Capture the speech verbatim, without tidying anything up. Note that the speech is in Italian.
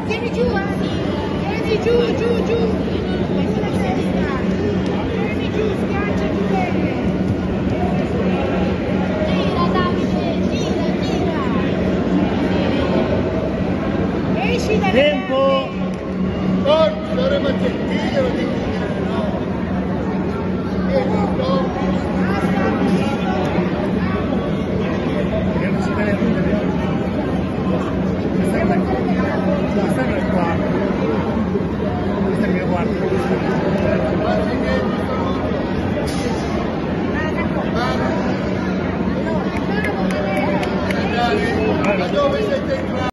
Tieni giù, eh! Tieni giù, giù, giù! Metti la testa! Tieni giù, schiaccia giù bene! Gira, Davide! Gira, gira! Esci dalle Tempo! Forza, dovremmo gentile, lo dico. Non si vede niente. Questa è il quarto. Questo è il mio quarto. Da dove siete entrati?